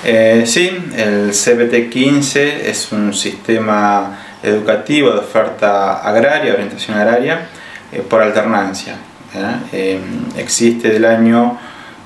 Sí, el CPT-15 es un sistema educativo de oferta agraria, orientación agraria, por alternancia. Existe del año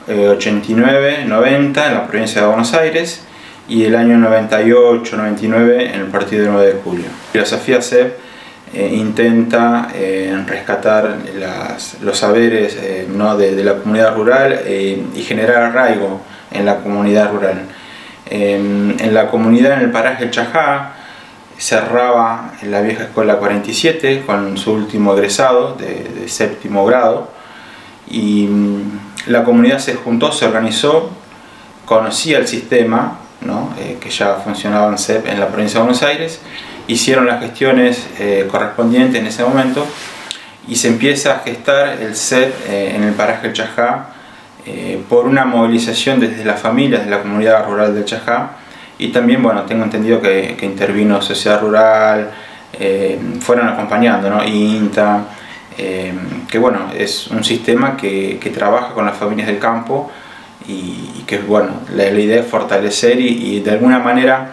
89-90 en la provincia de Buenos Aires y el año 98-99 en el partido del 9 de julio. La filosofía CEP intenta rescatar los saberes de la comunidad rural y generar arraigo en la comunidad rural. En la comunidad, en el paraje El Chajá, cerraba en la vieja escuela 47 con su último egresado de séptimo grado, y la comunidad se juntó, se organizó, conocía el sistema, que ya funcionaba en CEP en la provincia de Buenos Aires, hicieron las gestiones correspondientes en ese momento y se empieza a gestar el CEP en el paraje El Chajá por una movilización desde las familias de la comunidad rural del Chajá, y también, bueno, tengo entendido que intervino Sociedad Rural, fueron acompañando, INTA, que bueno, es un sistema que trabaja con las familias del campo y que, bueno, la idea es fortalecer y de alguna manera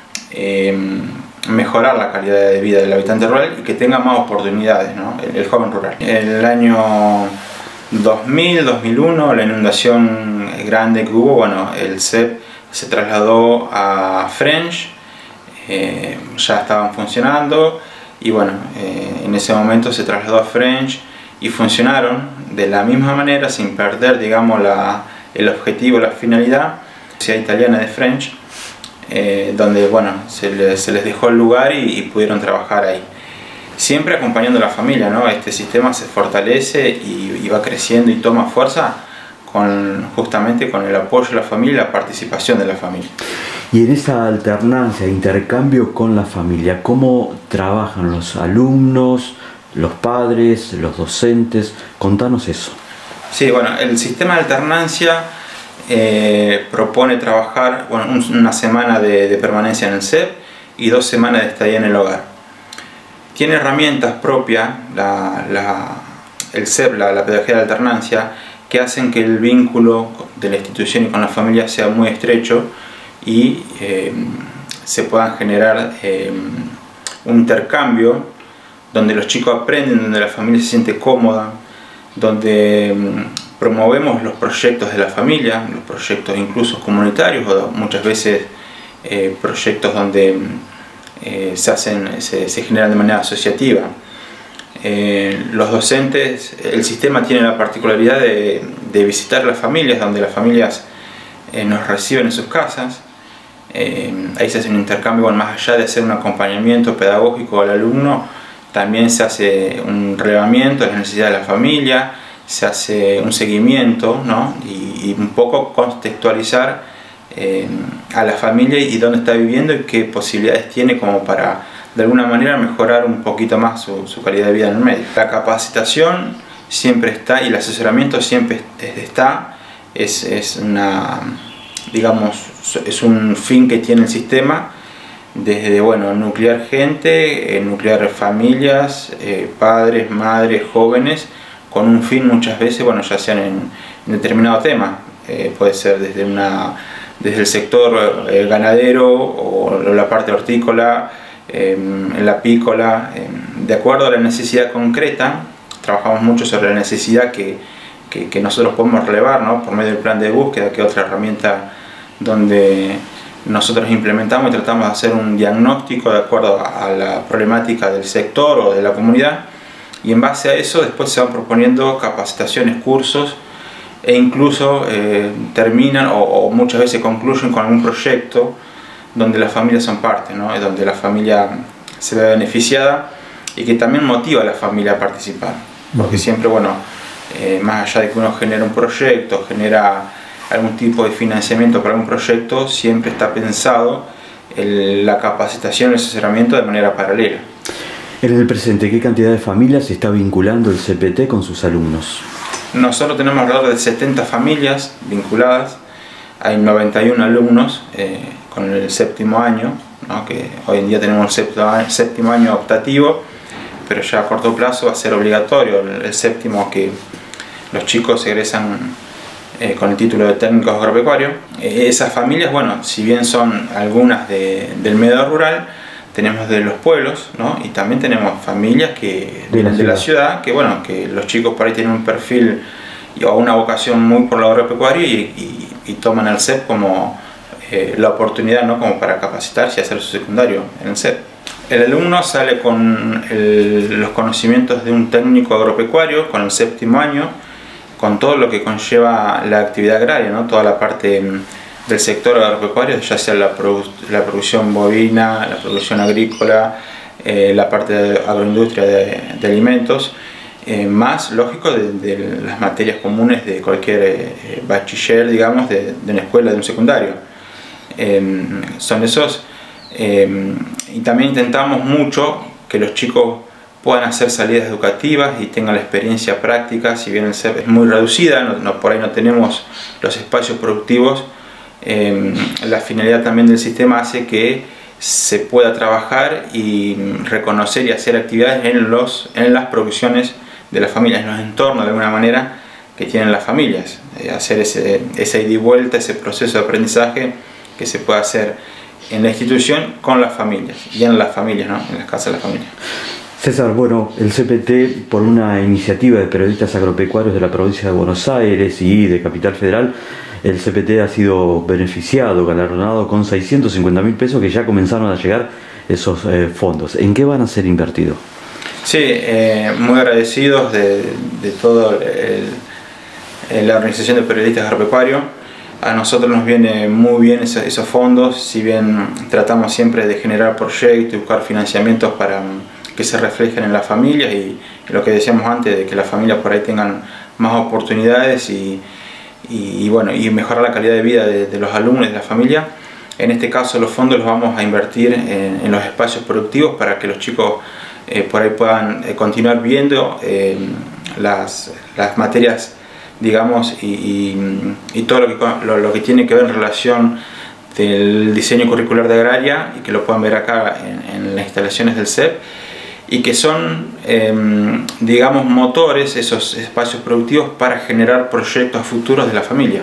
mejorar la calidad de vida del habitante rural y que tenga más oportunidades, el joven rural. En el año 2000-2001, la inundación grande que hubo, bueno, el CEP se trasladó a French, ya estaban funcionando y bueno, en ese momento se trasladó a French y funcionaron de la misma manera sin perder, digamos, el objetivo, la finalidad. La Universidad Italiana de French, donde bueno, se les dejó el lugar y pudieron trabajar ahí. Siempre acompañando a la familia, Este sistema se fortalece y va creciendo y toma fuerza justamente con el apoyo de la familia y la participación de la familia. Y en esa alternancia, intercambio con la familia, ¿cómo trabajan los alumnos, los padres, los docentes? Contanos eso. Sí, bueno, el sistema de alternancia propone trabajar una semana de permanencia en el CEP y 2 semanas de estadía en el hogar. Tiene herramientas propias, el CEP, la pedagogía de alternancia, que hacen que el vínculo de la institución y con la familia sea muy estrecho y se puedan generar un intercambio donde los chicos aprenden, donde la familia se siente cómoda, donde promovemos los proyectos de la familia, los proyectos incluso comunitarios o muchas veces proyectos donde se generan de manera asociativa. Los docentes, el sistema tiene la particularidad de visitar las familias, donde las familias nos reciben en sus casas. Ahí se hace un intercambio, más allá de hacer un acompañamiento pedagógico al alumno, también se hace un relevamiento de las necesidades de la familia, se hace un seguimiento, y un poco contextualizar a la familia y dónde está viviendo y qué posibilidades tiene como para de alguna manera mejorar un poquito más su calidad de vida en el medio. La capacitación siempre está y el asesoramiento siempre está, es un fin que tiene el sistema, desde nuclear gente, nuclear familias, padres, madres, jóvenes, con un fin muchas veces, ya sean en determinado tema, puede ser desde el sector ganadero o la parte hortícola, en la apícola, de acuerdo a la necesidad concreta. Trabajamos mucho sobre la necesidad que nosotros podemos relevar, por medio del plan de búsqueda, que es otra herramienta donde nosotros implementamos y tratamos de hacer un diagnóstico de acuerdo a la problemática del sector o de la comunidad, y en base a eso después se van proponiendo capacitaciones, cursos, e incluso terminan o muchas veces concluyen con algún proyecto donde las familias son parte, donde la familia se ve beneficiada y que también motiva a la familia a participar, porque siempre, más allá de que uno genera un proyecto, genera algún tipo de financiamiento para algún proyecto, siempre está pensado la capacitación y el asesoramiento de manera paralela. En el presente, ¿qué cantidad de familias está vinculando el CPT con sus alumnos? Nosotros tenemos alrededor de 70 familias vinculadas, hay 91 alumnos con el séptimo año, que hoy en día tenemos el séptimo año optativo, pero ya a corto plazo va a ser obligatorio el séptimo, que los chicos egresan con el título de técnico agropecuario. Esas familias, bueno, si bien son algunas del medio rural, tenemos de los pueblos, ¿no? Y también tenemos familias que vienen de la ciudad, que bueno, que los chicos por ahí tienen un perfil o una vocación muy por lo agropecuario y toman el CEP como la oportunidad, ¿no? Como para capacitarse y hacer su secundario en el CEP. El alumno sale con los conocimientos de un técnico agropecuario, con el 7º año, con todo lo que conlleva la actividad agraria, ¿no? Toda la parte del sector agropecuario, ya sea la producción bovina, la producción agrícola, la parte de agroindustria de alimentos, más lógico de las materias comunes de cualquier bachiller, digamos, de una escuela, de un secundario. Son esos, y también intentamos mucho que los chicos puedan hacer salidas educativas y tengan la experiencia práctica. Si bien el CEP es muy reducida, por ahí no tenemos los espacios productivos, la finalidad también del sistema hace que se pueda trabajar y reconocer y hacer actividades en las producciones de las familias, en los entornos de alguna manera que tienen las familias, hacer esa ida y vuelta, ese proceso de aprendizaje que se puede hacer en la institución con las familias y en las familias, ¿no? En las casas de las familias. César, bueno, el CPT, por una iniciativa de periodistas agropecuarios de la provincia de Buenos Aires y de Capital Federal, el CPT ha sido beneficiado, galardonado con 650.000 pesos, que ya comenzaron a llegar esos fondos. ¿En qué van a ser invertidos? Sí, muy agradecidos de toda la organización de periodistas agropecuarios. A nosotros nos viene muy bien esos fondos, si bien tratamos siempre de generar proyectos y buscar financiamientos para que se reflejen en las familias y lo que decíamos antes, de que las familias por ahí tengan más oportunidades y mejorar la calidad de vida de los alumnos y de la familia. En este caso los fondos los vamos a invertir en los espacios productivos para que los chicos por ahí puedan continuar viendo las materias, digamos, y todo lo que tiene que ver en relación del diseño curricular de agraria, y que lo puedan ver acá en las instalaciones del CEP, y que son, digamos, motores, esos espacios productivos, para generar proyectos futuros de la familia.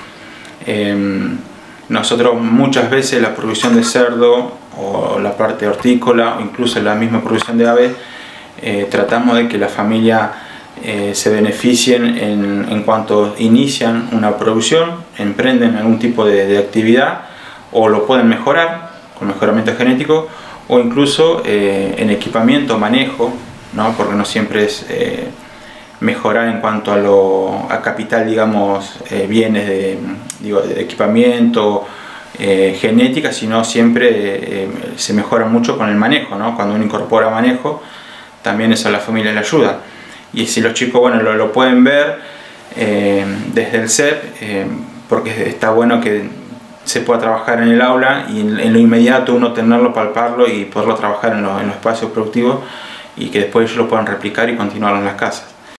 Nosotros muchas veces la producción de cerdo o la parte hortícola o incluso la misma producción de aves, tratamos de que la familia se beneficien en cuanto inician una producción, emprenden algún tipo de actividad, o lo pueden mejorar con mejoramiento genético, o incluso en equipamiento, manejo, ¿no? Porque no siempre es mejorar en cuanto a capital, digamos, bienes de equipamiento, genética, sino siempre se mejora mucho con el manejo, ¿no? Cuando uno incorpora manejo, también eso a la familia le ayuda. Y si los chicos, bueno, lo pueden ver desde el CEP, porque está bueno que se pueda trabajar en el aula y en lo inmediato uno tenerlo, palparlo y poderlo trabajar en los espacios productivos, y que después ellos lo puedan replicar y continuar en las casas.